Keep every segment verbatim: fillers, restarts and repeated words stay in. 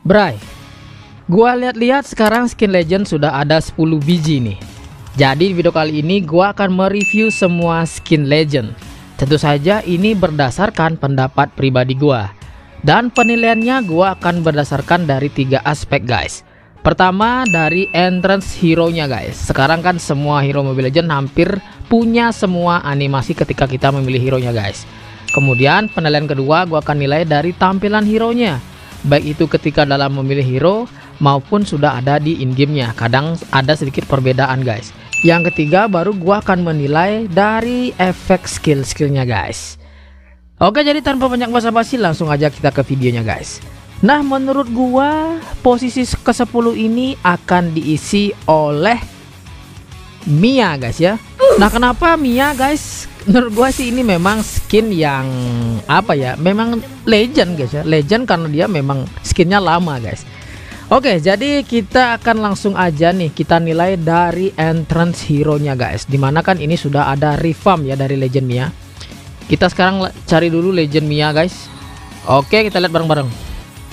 Bray, gua lihat-lihat sekarang skin legend sudah ada sepuluh biji nih. Jadi di video kali ini gua akan mereview semua skin legend. Tentu saja ini berdasarkan pendapat pribadi gua. Dan penilaiannya gua akan berdasarkan dari tiga aspek guys. Pertama dari entrance hero-nya guys. Sekarang kan semua hero Mobile Legends hampir punya semua animasi ketika kita memilih hero-nya guys. Kemudian penilaian kedua gua akan nilai dari tampilan hero-nya. Baik itu ketika dalam memilih hero maupun sudah ada di in-game-nya. Kadang ada sedikit perbedaan guys. Yang ketiga baru gua akan menilai dari efek skill-skillnya guys. Oke, jadi tanpa banyak basa-basi langsung aja kita ke videonya guys. Nah, menurut gua posisi ke sepuluh ini akan diisi oleh Mia guys ya. Nah, kenapa Mia guys? Menurut gua sih ini memang skin yang apa ya? Memang legend guys ya. Legend karena dia memang skinnya lama guys. Oke, jadi kita akan langsung aja nih kita nilai dari entrance hero-nya guys. Dimana kan ini sudah ada revamp ya dari Legend Mia. Kita sekarang cari dulu Legend Mia guys. Oke, kita lihat bareng-bareng.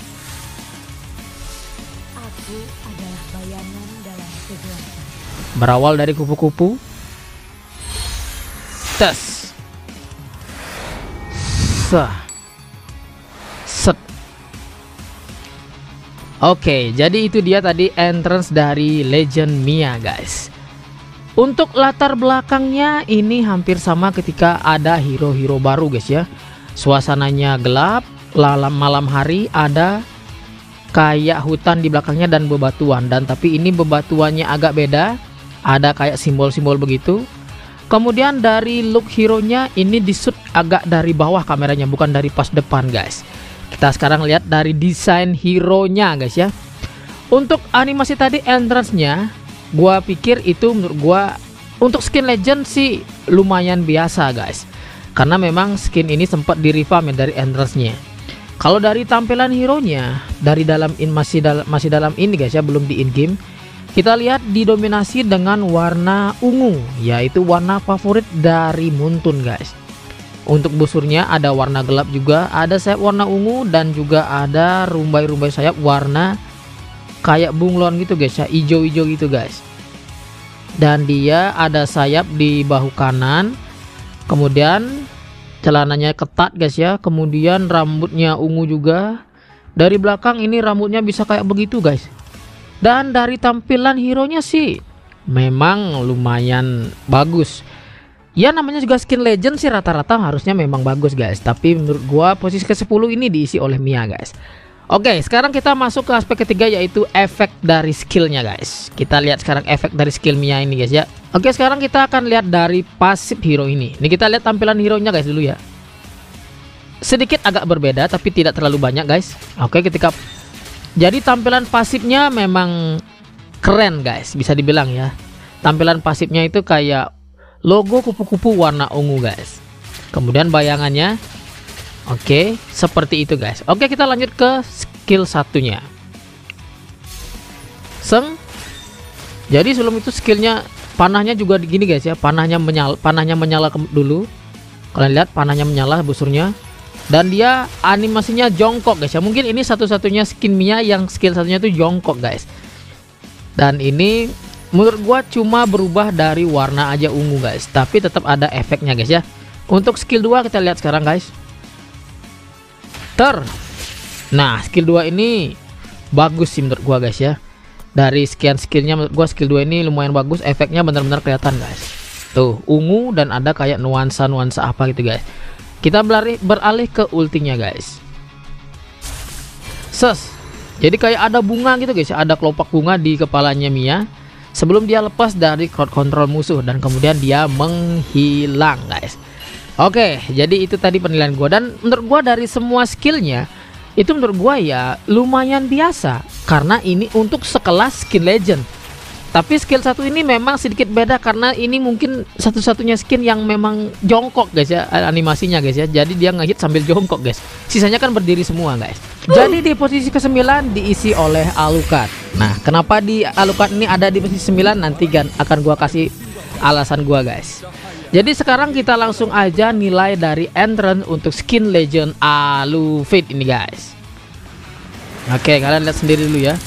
Aku adalah bayangan dalam kegelapan. Berawal dari kupu-kupu. Tes. Sah. Set. Oke, jadi itu dia tadi entrance dari Legend Mia guys. Untuk latar belakangnya ini hampir sama ketika ada hero-hero baru guys ya. Suasananya gelap, malam malam hari, ada kayak hutan di belakangnya dan bebatuan. Dan tapi ini bebatuannya agak beda, ada kayak simbol-simbol begitu. Kemudian dari look hero-nya ini di-shoot agak dari bawah kameranya, bukan dari pas depan guys. Kita sekarang lihat dari desain hero-nya guys ya. Untuk animasi tadi entrance-nya, gua pikir itu menurut gua untuk skin legend sih lumayan biasa guys. Karena memang skin ini sempat di-revamp ya dari entrance-nya. Kalau dari tampilan hero-nya dari dalam in masih dalam masih dalam ini guys ya, belum di in-game. Kita lihat didominasi dengan warna ungu, yaitu warna favorit dari Muntun guys. Untuk busurnya ada warna gelap juga, ada sayap warna ungu dan juga ada rumbai-rumbai sayap warna kayak bunglon gitu guys ya, hijau-hijau gitu guys. Dan dia ada sayap di bahu kanan. Kemudian celananya ketat guys ya. Kemudian rambutnya ungu juga. Dari belakang ini rambutnya bisa kayak begitu guys. Dan dari tampilan hero-nya sih memang lumayan bagus. Ya namanya juga skin legend sih rata-rata harusnya memang bagus guys. Tapi menurut gua posisi ke sepuluh ini diisi oleh Mia guys. Oke, sekarang kita masuk ke aspek ketiga yaitu efek dari skillnya guys. Kita lihat sekarang efek dari skill Mia ini guys ya. Oke, sekarang kita akan lihat dari pasif hero ini. Ini kita lihat tampilan hero-nya guys dulu ya. Sedikit agak berbeda tapi tidak terlalu banyak guys. Oke, ketika jadi tampilan pasifnya memang keren guys, bisa dibilang ya. Tampilan pasifnya itu kayak logo kupu-kupu warna ungu guys. Kemudian bayangannya oke, seperti itu guys. Oke, kita lanjut ke skill satunya. Seng. Jadi sebelum itu skillnya panahnya juga gini guys ya. Panahnya menyala, panahnya menyala dulu. Kalian lihat panahnya menyala busurnya. Dan dia animasinya jongkok guys ya. Mungkin ini satu-satunya skin Mia yang skill satunya itu jongkok guys. Dan ini menurut gua cuma berubah dari warna aja ungu guys. Tapi tetap ada efeknya guys ya. Untuk skill dua kita lihat sekarang guys. Ter. Nah, skill dua ini bagus sih menurut gua guys ya. Dari sekian skillnya menurut gua skill dua ini lumayan bagus. Efeknya benar-benar kelihatan guys. Tuh, ungu dan ada kayak nuansa-nuansa apa gitu guys. Kita beralih, beralih ke ultinya guys. Ses. Jadi kayak ada bunga gitu guys. Ada kelopak bunga di kepalanya Mia. Sebelum dia lepas dari crowd control musuh. Dan kemudian dia menghilang guys. Oke, jadi itu tadi penilaian gua. Dan menurut gua dari semua skillnya itu menurut gua ya lumayan biasa. Karena ini untuk sekelas skin legend. Tapi skill satu ini memang sedikit beda karena ini mungkin satu-satunya skin yang memang jongkok guys ya, animasinya guys ya. Jadi dia ngehit sambil jongkok guys. Sisanya kan berdiri semua guys. Jadi di posisi ke sembilan diisi oleh Alucard. Nah, kenapa di Alucard ini ada di posisi sembilan nanti kan akan gua kasih alasan gua guys. Jadi sekarang kita langsung aja nilai dari entrance untuk skin legend Alucard ini guys. Oke, kalian lihat sendiri dulu ya.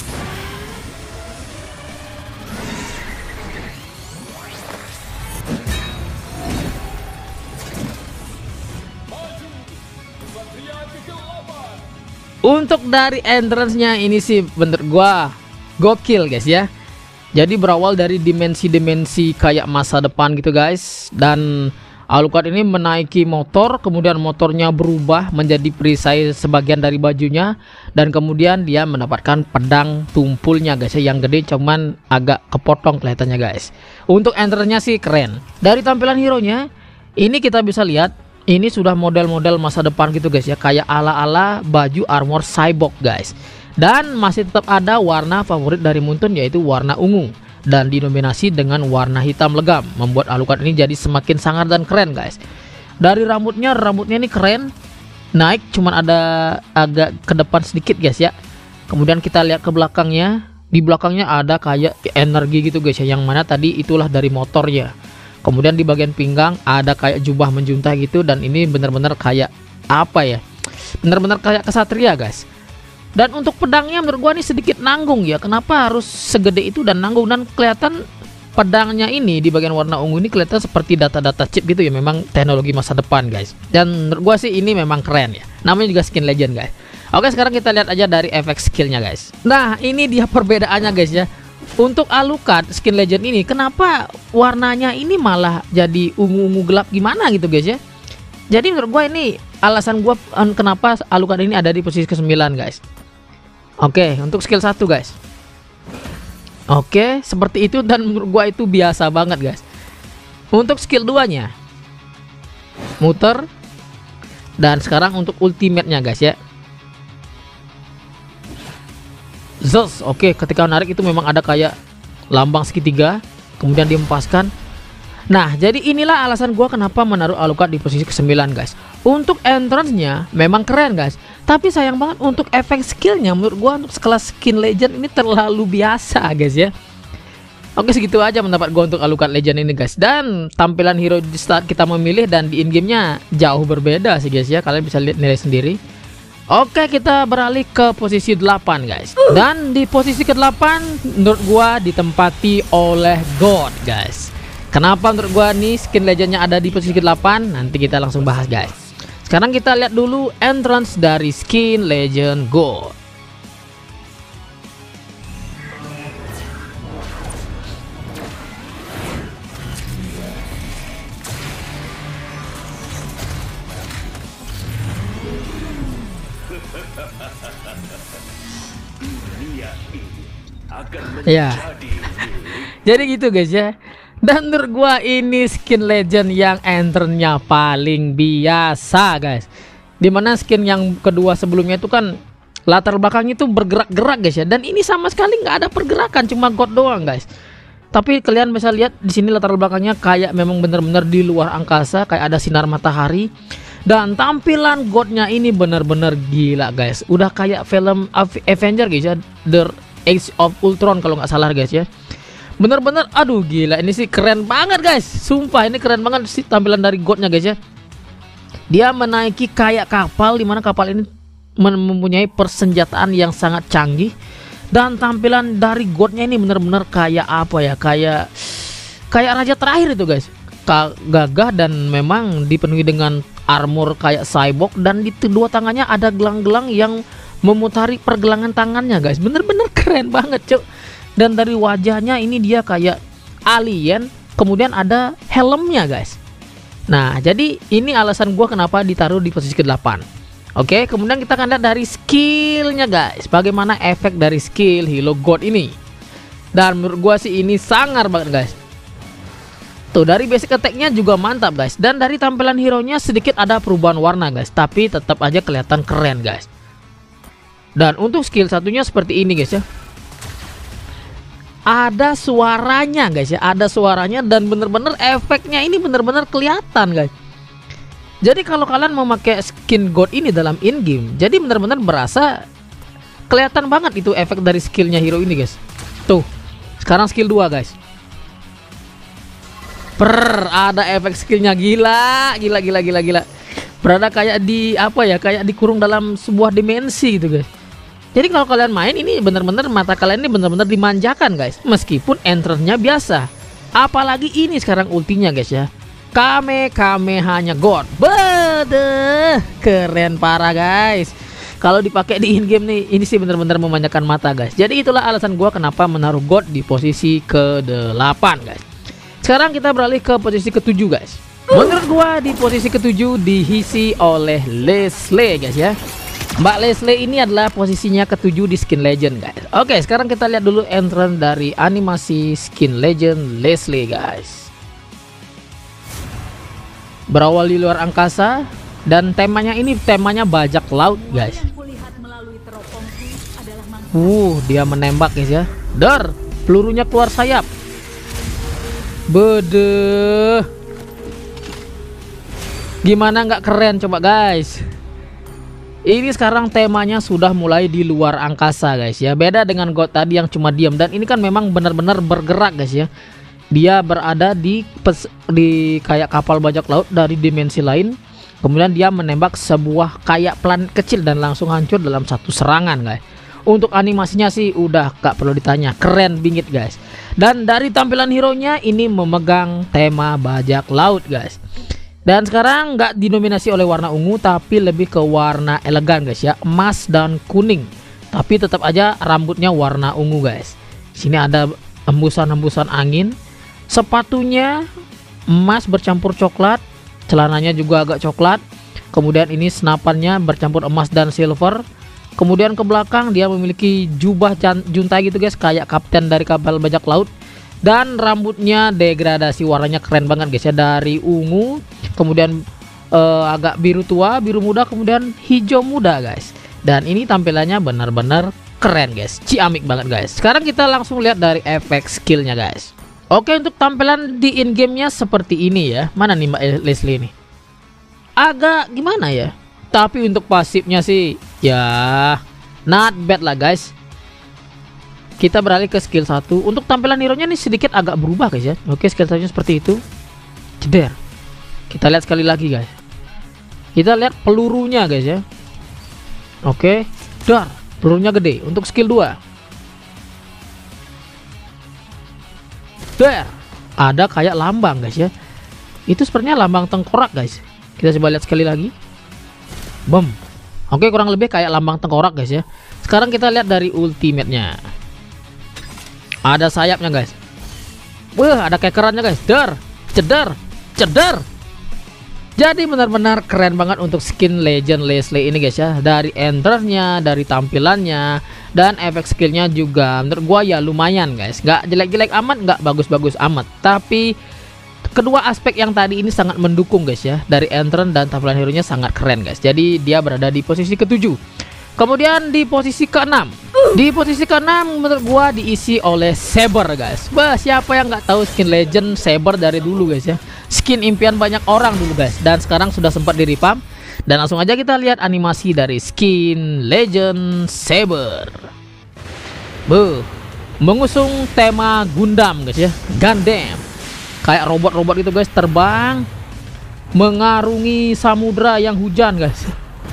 Untuk dari entrance-nya ini sih bener gua gokil guys ya. Jadi berawal dari dimensi-dimensi kayak masa depan gitu guys. Dan Alucard ini menaiki motor, kemudian motornya berubah menjadi perisai sebagian dari bajunya. Dan kemudian dia mendapatkan pedang tumpulnya guys ya, yang gede cuman agak kepotong kelihatannya guys. Untuk entrance-nya sih keren. Dari tampilan hero-nya ini kita bisa lihat ini sudah model-model masa depan gitu guys ya, kayak ala-ala baju armor cyborg guys. Dan masih tetap ada warna favorit dari Muntun, yaitu warna ungu, dan dinominasi dengan warna hitam legam, membuat Alucard ini jadi semakin sangar dan keren guys. Dari rambutnya, rambutnya ini keren, naik cuman ada agak ke depan sedikit guys ya. Kemudian kita lihat ke belakangnya, di belakangnya ada kayak energi gitu guys ya, yang mana tadi itulah dari motornya. Kemudian di bagian pinggang ada kayak jubah menjuntai gitu, dan ini benar-benar kayak apa ya, benar-benar kayak kesatria guys. Dan untuk pedangnya menurut gua ini sedikit nanggung ya. Kenapa harus segede itu dan nanggung, dan kelihatan pedangnya ini di bagian warna ungu ini kelihatan seperti data-data chip gitu ya. Memang teknologi masa depan guys. Dan menurut gua sih ini memang keren ya. Namanya juga skin legend guys. Oke, sekarang kita lihat aja dari efek skillnya guys. Nah ini dia perbedaannya guys ya. Untuk Alucard skin legend ini, kenapa warnanya ini malah jadi ungu-ungu gelap gimana gitu guys ya. Jadi menurut gue ini alasan gue kenapa Alucard ini ada di posisi kesembilan guys. Oke, untuk skill satu guys. Oke, seperti itu, dan menurut gue itu biasa banget guys. Untuk skill dua nya muter. Dan sekarang untuk ultimate-nya guys ya. Zeus, oke, ketika narik itu memang ada kayak lambang segitiga, kemudian diempaskan. Nah, jadi inilah alasan gua kenapa menaruh Alucard di posisi kesembilan guys. Untuk entrance-nya memang keren guys, tapi sayang banget untuk efek skillnya menurut gua untuk sekelas skin legend ini terlalu biasa guys ya. Oke, segitu aja pendapat gua untuk Alucard legend ini guys. Dan tampilan hero di saat kita memilih dan di in game-nya jauh berbeda sih guys ya. Kalian bisa lihat nilai sendiri. Oke, kita beralih ke posisi delapan guys. Dan di posisi ke delapan menurut gua ditempati oleh God guys. Kenapa menurut gua nih skin legendnya ada di posisi ke delapan? Nanti kita langsung bahas guys. Sekarang kita lihat dulu entrance dari skin legend God. Ya, jadi gitu guys ya. Dan menurut gua ini skin legend yang enternya paling biasa guys. Dimana skin yang kedua sebelumnya itu kan latar belakangnya itu bergerak-gerak guys ya. Dan ini sama sekali nggak ada pergerakan, cuma God doang guys. Tapi kalian bisa lihat di sini latar belakangnya kayak memang bener-bener di luar angkasa, kayak ada sinar matahari. Dan tampilan godnya ini bener-bener gila guys. Udah kayak film Avenger guys ya, The Age of Ultron kalau nggak salah guys ya. Bener-bener aduh gila, ini sih keren banget guys. Sumpah ini keren banget sih tampilan dari godnya guys ya. Dia menaiki kayak kapal, dimana kapal ini mempunyai persenjataan yang sangat canggih. Dan tampilan dari godnya ini bener-bener kayak apa ya, kayak kayak raja terakhir itu guys. Gagah dan memang dipenuhi dengan armor kayak cyborg. Dan di kedua tangannya ada gelang-gelang yang memutari pergelangan tangannya guys. Bener-bener keren banget cuk. Dan dari wajahnya ini dia kayak alien. Kemudian ada helmnya guys. Nah jadi ini alasan gua kenapa ditaruh di posisi ke delapan. Oke, kemudian kita akan lihat dari skillnya guys. Bagaimana efek dari skill Hero God ini. Dan menurut gua sih ini sangar banget guys. Tuh dari basic attack-nya juga mantap guys. Dan dari tampilan hero-nya sedikit ada perubahan warna guys. Tapi tetap aja kelihatan keren guys. Dan untuk skill satunya seperti ini guys ya. Ada suaranya guys ya. Ada suaranya dan bener-bener efeknya ini bener-bener kelihatan guys. Jadi kalau kalian mau pakai skin God ini dalam in-game, jadi bener-bener berasa kelihatan banget itu efek dari skillnya hero ini guys. Tuh, sekarang skill dua guys. Per, ada efek skillnya gila, gila, gila, gila, gila. Berada kayak di apa ya, kayak dikurung dalam sebuah dimensi gitu guys. Jadi kalau kalian main ini bener-bener mata kalian ini bener-bener dimanjakan guys. Meskipun enternya biasa. Apalagi ini sekarang ultinya guys ya. Kame Kame hanya God. Bede, keren parah guys. Kalau dipakai di in game nih, ini sih bener-bener memanjakan mata guys. Jadi itulah alasan gua kenapa menaruh God di posisi ke delapan guys. Sekarang kita beralih ke posisi ketujuh guys. Menurut gua di posisi ketujuh diisi oleh Leslie guys ya. Mbak Leslie ini adalah posisinya ketujuh di skin legend guys. Oke, sekarang kita lihat dulu entrance dari animasi skin legend Leslie guys. Berawal di luar angkasa dan temanya ini temanya bajak laut guys. Uh, dia menembak guys ya. Dar, pelurunya keluar sayap. Bede. Gimana nggak keren coba guys. Ini sekarang temanya sudah mulai di luar angkasa guys ya. Beda dengan God tadi yang cuma diam. Dan ini kan memang benar-benar bergerak guys ya. Dia berada di pes, di kayak kapal bajak laut dari dimensi lain. Kemudian dia menembak sebuah kayak planet kecil dan langsung hancur dalam satu serangan guys. Untuk animasinya sih udah gak perlu ditanya, keren bingit guys. Dan dari tampilan hero nya ini memegang tema bajak laut guys. Dan sekarang nggak dinominasi oleh warna ungu tapi lebih ke warna elegan guys ya, emas dan kuning. Tapi tetap aja rambutnya warna ungu guys. Sini ada hembusan-hembusan angin. Sepatunya emas bercampur coklat, celananya juga agak coklat. Kemudian ini senapannya bercampur emas dan silver. Kemudian ke belakang dia memiliki jubah juntai gitu guys, kayak kapten dari kapal bajak laut. Dan rambutnya degradasi warnanya keren banget guys ya, dari ungu kemudian uh, agak biru tua, biru muda, kemudian hijau muda guys. Dan ini tampilannya benar-benar keren guys, ciamik banget guys. Sekarang kita langsung lihat dari efek skillnya guys. Oke, untuk tampilan di in gamenya seperti ini ya. Mana nih Mbak Leslie ini? Agak gimana ya? Tapi untuk pasifnya sih ya not bad lah guys. Kita beralih ke skill satu. Untuk tampilan hero nya nih sedikit agak berubah guys ya. Oke, skill satu seperti itu. Jeder. Kita lihat sekali lagi guys. Kita lihat pelurunya guys ya. Oke, dar, pelurunya gede. Untuk skill dua. Dar, ada kayak lambang guys ya. Itu sepertinya lambang tengkorak guys. Kita coba lihat sekali lagi. Bom. Oke, kurang lebih kayak lambang tengkorak guys ya. Sekarang kita lihat dari ultimate-nya. Ada sayapnya guys. Wah, ada kekerannya guys. Dar, cedar, cedar. Jadi benar-benar keren banget untuk skin legend Leslie ini guys ya. Dari enternya, dari tampilannya, dan efek skillnya juga menurut gua ya lumayan guys. Gak jelek-jelek amat, gak bagus-bagus amat. Tapi kedua aspek yang tadi ini sangat mendukung guys ya. Dari entrance dan tampilan hero nya sangat keren guys. Jadi dia berada di posisi ketujuh. Kemudian di posisi keenam. Di posisi keenam menurut gua diisi oleh Saber guys. Bah, siapa yang nggak tahu skin legend Saber dari dulu guys ya. Skin impian banyak orang dulu guys. Dan sekarang sudah sempat di revamp. Dan langsung aja kita lihat animasi dari skin legend Saber. Buh, mengusung tema Gundam guys ya. Gundam. Kayak robot-robot gitu guys, terbang mengarungi samudra yang hujan guys.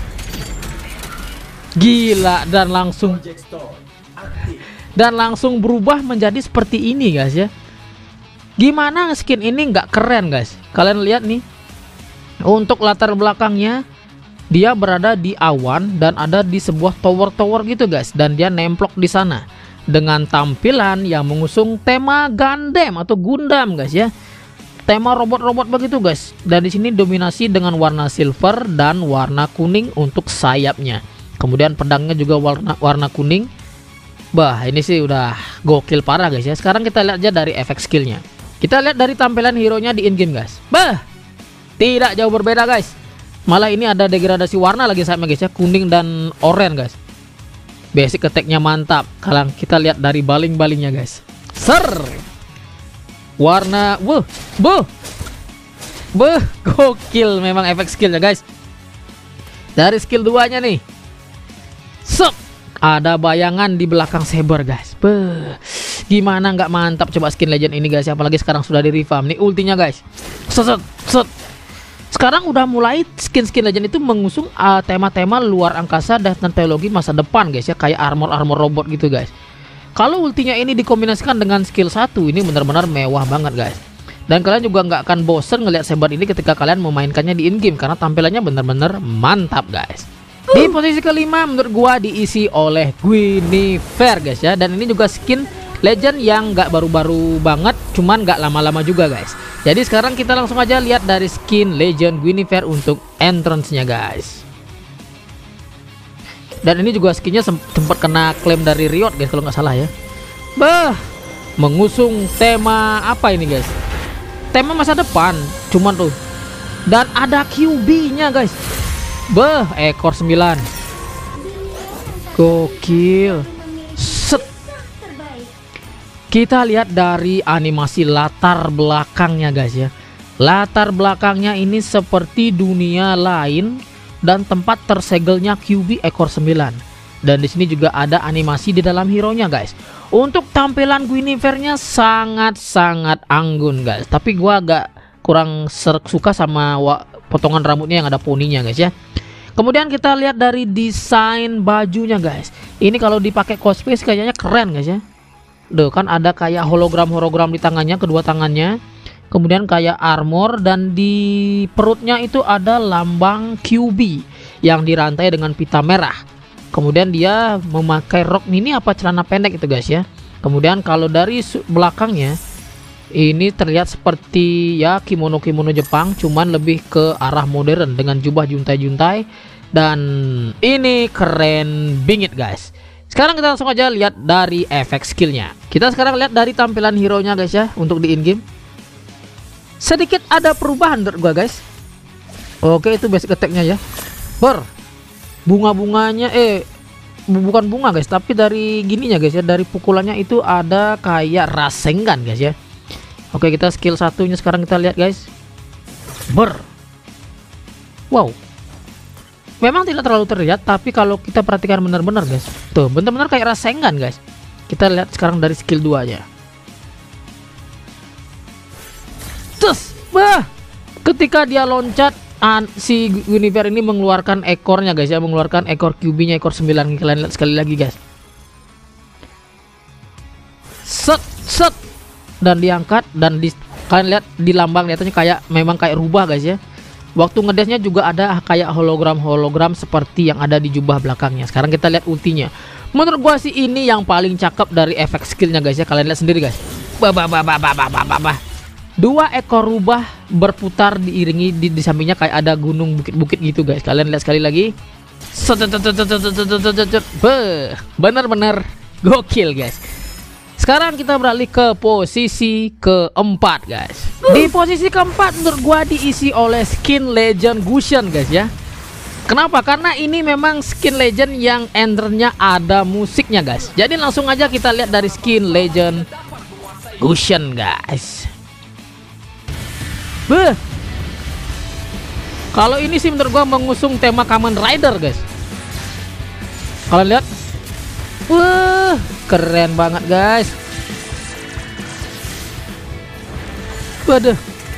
Gila, dan langsung dan langsung berubah menjadi seperti ini guys ya. Gimana skin ini nggak keren guys? Kalian lihat nih. Untuk latar belakangnya dia berada di awan dan ada di sebuah tower-tower gitu guys, dan dia nemplok di sana dengan tampilan yang mengusung tema Gundam atau Gundam guys ya. Tema robot-robot begitu guys. Dan di sini dominasi dengan warna silver dan warna kuning untuk sayapnya. Kemudian pedangnya juga warna warna kuning. Bah, ini sih udah gokil parah guys ya. Sekarang kita lihat aja dari efek skillnya. Kita lihat dari tampilan hero nya di in game guys. Bah, tidak jauh berbeda guys. Malah ini ada degradasi warna lagi sama guys ya, kuning dan oranye guys. Basic attack-nya mantap. Kalau kita lihat dari baling-balingnya guys. Ser. Warna, wuh, buh. Buh, gokil memang efek skillnya guys. Dari skill dua nya nih. Sup, ada bayangan di belakang Saber guys. Beuh, gimana nggak mantap coba skin legend ini guys. Apalagi sekarang sudah di revamp nih ultinya guys. Set set. Sekarang udah mulai skin-skin legend itu mengusung uh, tema-tema luar angkasa dan teknologi masa depan guys ya, kayak armor-armor robot gitu guys. Kalau ultinya ini dikombinasikan dengan skill satu, ini benar-benar mewah banget guys. Dan kalian juga nggak akan bosen ngelihat Saber ini ketika kalian memainkannya di in game, karena tampilannya benar-benar mantap guys. Di posisi kelima menurut gua diisi oleh Guinevere guys ya, dan ini juga skin legend yang nggak baru-baru banget, cuman nggak lama-lama juga guys. Jadi sekarang kita langsung aja lihat dari skin legend Guinevere untuk entrance-nya guys. Dan ini juga skinnya sempat kena klaim dari Riot guys kalau nggak salah ya. Bah, mengusung tema apa ini guys? Tema masa depan, cuman tuh. Dan ada Q B-nya guys. Bah, ekor sembilan. Gokil. Set. Kita lihat dari animasi latar belakangnya guys ya. Latar belakangnya ini seperti dunia lain dan tempat tersegelnya Q B ekor sembilan. Dan di sini juga ada animasi di dalam hero-nya guys. Untuk tampilan Guinevere-nya sangat-sangat anggun guys. Tapi gua agak kurang suka sama potongan rambutnya yang ada poninya guys ya. Kemudian kita lihat dari desain bajunya guys. Ini kalau dipakai cosplay kayaknya keren guys ya. Duh, kan ada kayak hologram-hologram di tangannya, kedua tangannya. Kemudian kayak armor, dan di perutnya itu ada lambang Q B yang dirantai dengan pita merah. Kemudian dia memakai rok mini apa celana pendek itu guys ya. Kemudian kalau dari belakangnya ini terlihat seperti ya kimono-kimono Jepang, cuman lebih ke arah modern dengan jubah juntai-juntai. Dan ini keren bingit guys. Sekarang kita langsung aja lihat dari efek skillnya. Kita sekarang lihat dari tampilan hero nya guys ya, untuk di in game. Sedikit ada perubahan menurut gua guys. Oke, itu basic attack-nya ya. Ber bunga-bunganya eh bukan bunga guys, tapi dari gininya guys ya, dari pukulannya itu ada kayak Rasengan guys ya. Oke, kita skill satunya sekarang kita lihat guys. Ber wow, memang tidak terlalu terlihat, tapi kalau kita perhatikan benar-benar guys, tuh benar-benar kayak Rasengan guys. Kita lihat sekarang dari skill dua nya. Terus bah, ketika dia loncat, an, si Guinevere ini mengeluarkan ekornya guys ya, mengeluarkan ekor Q B nya ekor sembilan. Kalian lihat sekali lagi guys. Set set, dan diangkat, dan di, kalian lihat di lambang di atasnya kayak memang kayak rubah guys ya. Waktu ngedesnya juga ada kayak hologram-hologram seperti yang ada di jubah belakangnya. Sekarang kita lihat ultinya. Menurut gua sih ini yang paling cakep dari efek skillnya guys ya. Kalian lihat sendiri guys. Bah, bah, bah, bah, bah, bah, bah, bah. Dua ekor rubah berputar diiringi di, di sampingnya kayak ada gunung bukit-bukit gitu guys. Kalian lihat sekali lagi. Bener-bener gokil guys. Sekarang kita beralih ke posisi keempat guys. Di posisi keempat menurut gua diisi oleh skin legend Gusion guys ya. Kenapa? Karena ini memang skin legend yang endernya ada musiknya guys. Jadi langsung aja kita lihat dari skin legend Gusion guys. Beuh. Kalau ini sih menurut gua mengusung tema Kamen Rider guys. Kalian lihat. Wah, keren banget guys. Waduh.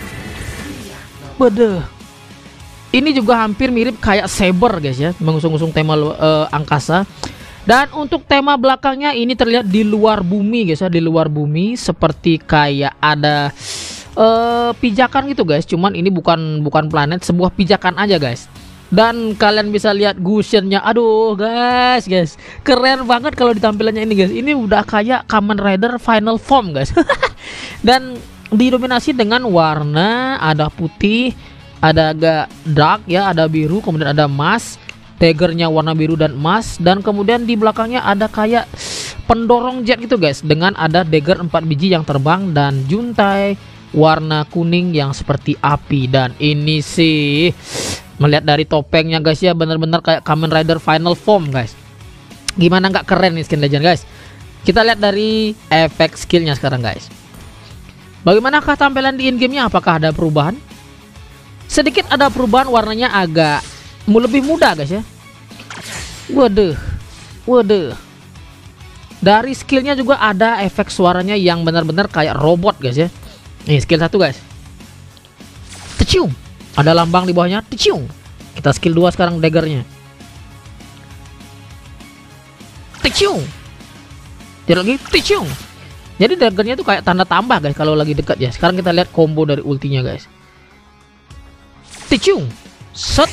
Waduh. Ini juga hampir mirip kayak Saber guys ya, mengusung-usung tema uh, angkasa. Dan untuk tema belakangnya ini terlihat di luar bumi guys ya, di luar bumi seperti kayak ada uh, pijakan gitu guys. Cuman ini bukan bukan planet, sebuah pijakan aja guys. Dan kalian bisa lihat Gusion-nya. Aduh guys, guys, keren banget kalau ditampilannya ini guys. Ini udah kayak Kamen Rider Final Form guys. Dan didominasi dengan warna, ada putih, ada agak dark ya, ada biru, kemudian ada emas. Daggernya warna biru dan emas. Dan kemudian di belakangnya ada kayak pendorong jet gitu guys, dengan ada dagger empat biji yang terbang dan juntai warna kuning yang seperti api. Dan ini sih melihat dari topengnya guys ya, bener-bener kayak Kamen Rider Final Form guys. Gimana nggak keren nih skin legend guys. Kita lihat dari efek skillnya sekarang guys. Bagaimanakah tampilan di in gamenya? Apakah ada perubahan? Sedikit ada perubahan, warnanya agak lebih muda guys ya. Waduh, waduh. Dari skillnya juga ada efek suaranya yang benar-benar kayak robot guys ya. Nih skill satu guys. Tecium. Ada lambang di bawahnya. Ticiung. Kita skill dua sekarang daggernya. Ticiung. Tidak lagi ticiung. Jadi daggernya itu kayak tanda tambah guys kalau lagi dekat ya. Sekarang kita lihat combo dari ultinya guys. Ticiung. Set.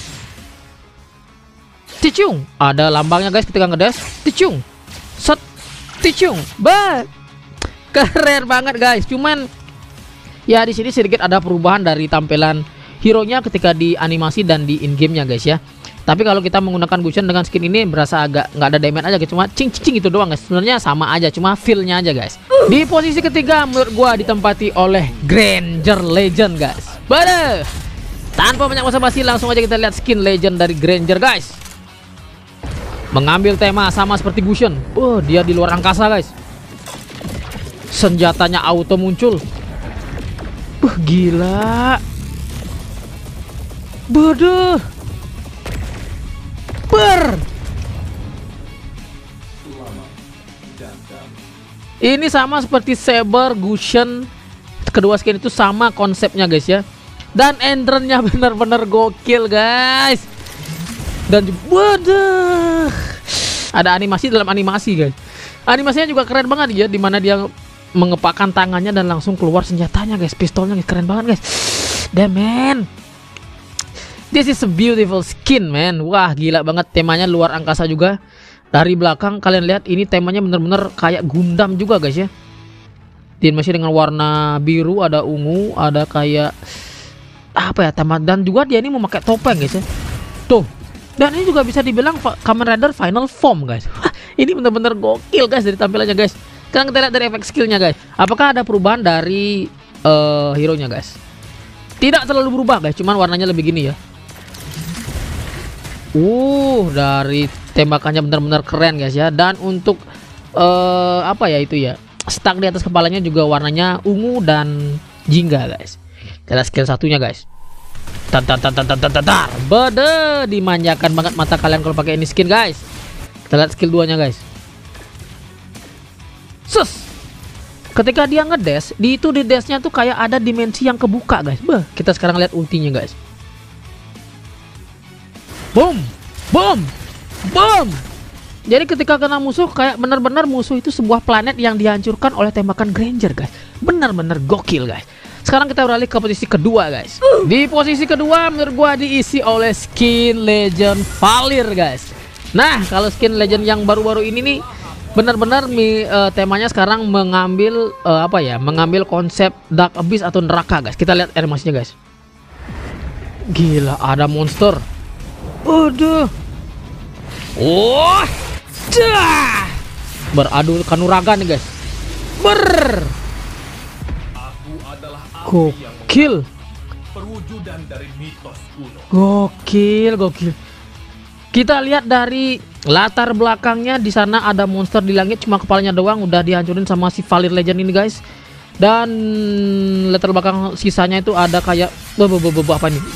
Ticiung. Ada lambangnya guys ketika ngedash. Ticiung. Set. Ticiung. Bah. Keren banget guys. Cuman ya di sini sedikit ada perubahan dari tampilan hero-nya ketika di animasi dan di in game-nya guys ya. Tapi kalau kita menggunakan Gusion dengan skin ini berasa agak nggak ada damage aja, cuma cing cing itu doang guys. Sebenarnya sama aja, cuma feel-nya aja guys. Di posisi ketiga menurut gua ditempati oleh Granger Legend guys. Bada. Tanpa banyak basa-basi langsung aja kita lihat skin Legend dari Granger guys. Mengambil tema sama seperti Gusion. Oh, dia di luar angkasa guys. Senjatanya auto muncul. Uh, gila. Bodoh. Ber. Ini sama seperti Saber, Gusion. Kedua skin itu sama konsepnya guys ya. Dan entrance-nya bener-bener gokil guys. Dan waduh, ada animasi dalam animasi guys. Animasinya juga keren banget ya, dimana dia mengepakkan tangannya dan langsung keluar senjatanya guys. Pistolnya guys, keren banget guys. Damn man, this is a beautiful skin man. Wah gila banget, temanya luar angkasa juga. Dari belakang kalian lihat ini temanya bener-bener kayak Gundam juga guys ya. Dia masih dengan warna biru, ada ungu, ada kayak apa ya tema, dan juga dia ini memakai topeng guys ya. Tuh. Dan ini juga bisa dibilang Kamen Rider Final Form guys. Ini bener-bener gokil guys dari tampilannya guys. Sekarang kita lihat dari efek skillnya guys. Apakah ada perubahan dari uh, hero-nya guys? Tidak terlalu berubah guys, cuman warnanya lebih gini ya. Uh, dari tembakannya benar-benar keren guys ya. Dan untuk uh, apa ya itu ya, stuck di atas kepalanya juga warnanya ungu dan jingga guys. Kita skill satunya guys. Tar tar tar tar tar tar tar. Bede, dimanjakan banget mata kalian kalau pakai ini skin guys. Kita lihat skill duanya guys. Sus. Ketika dia ngedash, di itu di dashnya tuh kayak ada dimensi yang kebuka guys. Beh, kita sekarang lihat ultinya guys. Boom, boom, boom. Jadi ketika kena musuh kayak benar-benar musuh itu sebuah planet yang dihancurkan oleh tembakan Granger guys. Benar-benar gokil guys. Sekarang kita beralih ke posisi kedua guys. Di posisi kedua menurut gua diisi oleh skin Legend Valir guys. Nah kalau skin Legend yang baru-baru ini nih benar-benar uh, temanya sekarang mengambil uh, apa ya, mengambil konsep Dark Abyss atau neraka guys. Kita lihat animasinya guys. Gila, ada monster. Aduh. Oh, dah. Beradu kanuragan nih guys. Ber. Gokil. Perwujudan dari mitos kuno. Gokil, gokil. Kita lihat dari latar belakangnya, di sana ada monster di langit, cuma kepalanya doang udah dihancurin sama si Valir Legend ini guys. Dan latar belakang sisanya itu ada kayak apa ini?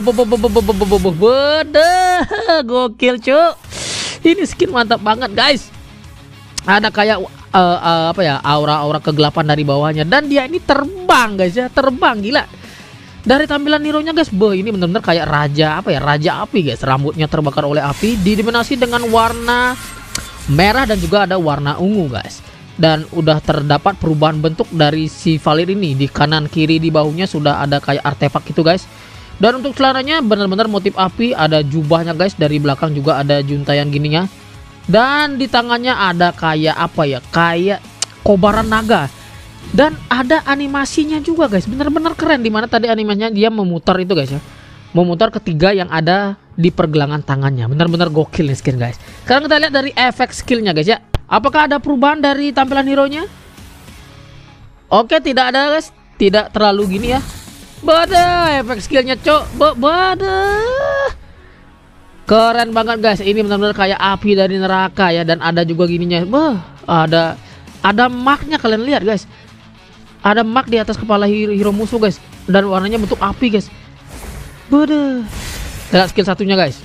Gokil cuk. Ini skin mantap banget guys. Ada kayak uh, uh, apa ya, aura-aura kegelapan dari bawahnya, dan dia ini terbang guys ya, terbang gila. Dari tampilan hero-nya guys, boh ini benar-benar kayak raja apa ya, raja api guys. Rambutnya terbakar oleh api, didominasi dengan warna merah dan juga ada warna ungu guys. Dan udah terdapat perubahan bentuk dari si Valir ini. Di kanan kiri di bahunya sudah ada kayak artefak gitu guys. Dan untuk celananya benar-benar motif api, ada jubahnya guys. Dari belakang juga ada juntayan gininya. Dan di tangannya ada kayak apa ya, kayak kobaran naga. Dan ada animasinya juga guys, bener-bener keren. Dimana tadi animasinya dia memutar itu guys ya, memutar ketiga yang ada di pergelangan tangannya. Bener-bener gokil nih skin guys. Sekarang kita lihat dari efek skillnya guys ya. Apakah ada perubahan dari tampilan hero-nya? Oke, tidak ada guys. Tidak terlalu gini ya. Bada, efek skillnya cok. Bada. Keren banget guys. Ini benar-benar kayak api dari neraka ya. Dan ada juga gininya. Bah, ada ada marknya, kalian lihat guys. Ada mark di atas kepala hero, hero musuh guys. Dan warnanya bentuk api guys. Bada. Lihat skill satunya guys.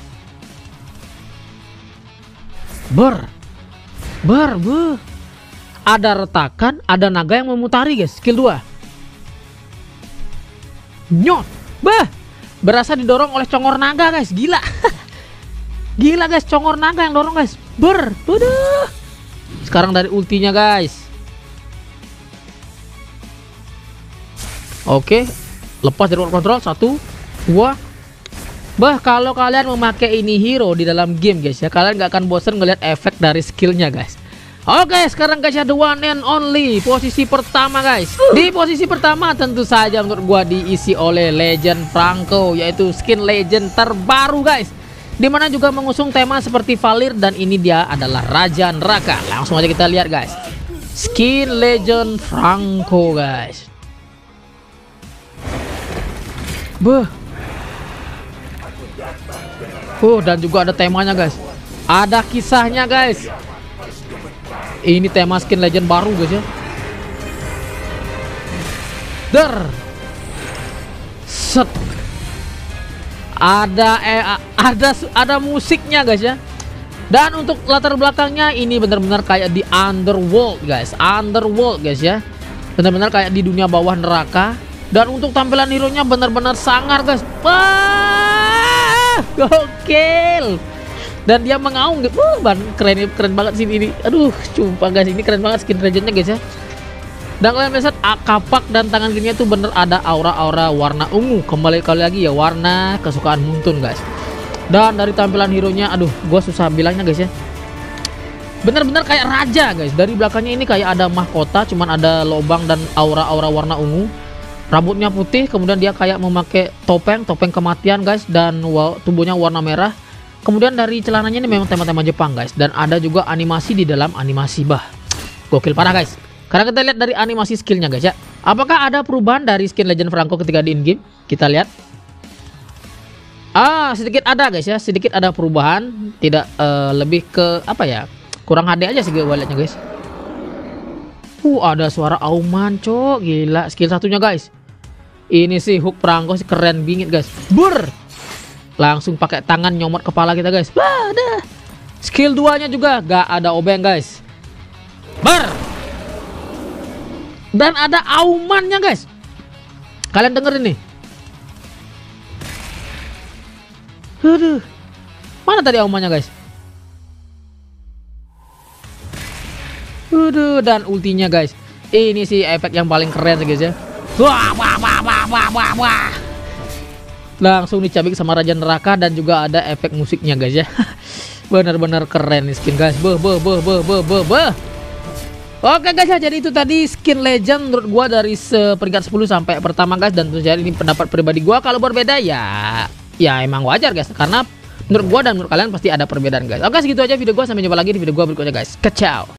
Ber. Ber, ber. Ada retakan, ada naga yang memutari guys. Skill dua. Nyot. Bah. berasa didorong oleh congor naga guys. Gila. Gila guys, congor naga yang dorong guys. Ber. Waduh. Sekarang dari ultinya guys. Oke, lepas dari remote control. Satu, dua. Bah, kalau kalian memakai ini hero di dalam game guys ya, kalian gak akan bosan ngeliat efek dari skillnya guys. Oke, sekarang guys ya, the one and only posisi pertama guys. Di posisi pertama tentu saja menurut gua diisi oleh Legend Franco, yaitu skin legend terbaru guys, dimana juga mengusung tema seperti Valir, dan ini dia adalah Raja Neraka. Langsung aja kita lihat guys, skin Legend Franco guys. Beuh. Oh, dan juga ada temanya guys. Ada kisahnya guys. Ini tema skin legend baru guys ya. Der. Set. Ada eh, ada ada musiknya guys ya. Dan untuk latar belakangnya ini benar-benar kayak di Underworld guys. Underworld guys ya. Benar-benar kayak di dunia bawah neraka. Dan untuk tampilan hero-nya benar-benar sangar guys. Wah, gokil. Dan dia mengaung gitu. Uh, ban keren keren banget sih ini. Aduh, sumpah guys, ini keren banget skin legendnya guys ya. Dan kalian lihat kapak dan tangan gini tuh bener ada aura-aura warna ungu. Kembali kali lagi ya, warna kesukaan Muntun guys. Dan dari tampilan hero-nya, aduh, gua susah bilangnya guys ya. Bener-bener kayak raja guys. Dari belakangnya ini kayak ada mahkota, cuman ada lubang dan aura-aura warna ungu. Rambutnya putih, kemudian dia kayak memakai topeng, topeng kematian guys, dan wow, tubuhnya warna merah. Kemudian dari celananya ini memang tema-tema Jepang guys, dan ada juga animasi di dalam animasi. Bah, gokil parah guys. Karena kita lihat dari animasi skillnya guys ya. Apakah ada perubahan dari skin Legend Franco ketika di in-game? Kita lihat. Ah, sedikit ada guys ya, sedikit ada perubahan. Tidak uh, lebih ke apa ya, kurang H D aja sih gue liatnya guys. Uh, ada suara auman cok, gila. Skill satunya guys. Ini sih hook Franco sih keren bingit guys. Bur. Langsung pakai tangan nyomot kepala kita guys. Wah, ada. Skill duanya juga gak ada obeng guys. Ber. Dan ada aumannya guys. Kalian dengerin nih. Aduh. Mana tadi aumannya guys? Aduh, dan ultinya guys. Ini sih efek yang paling keren sih guys ya. Wah, wah, wah, wah, wah, wah, wah. Langsung dicabik sama Raja Neraka, dan juga ada efek musiknya guys ya. Bener-bener keren nih skin guys. Beuh, beuh, beuh, beuh, beuh, beuh, beuh. Oke guys ya, jadi itu tadi skin legend menurut gua dari peringkat sepuluh sampai pertama guys. Dan tentu saja ini pendapat pribadi gua. Kalau berbeda ya ya emang wajar guys, karena menurut gua dan menurut kalian pasti ada perbedaan guys. Oke, segitu aja video gua, sampai jumpa lagi di video gua berikutnya guys. Kacau.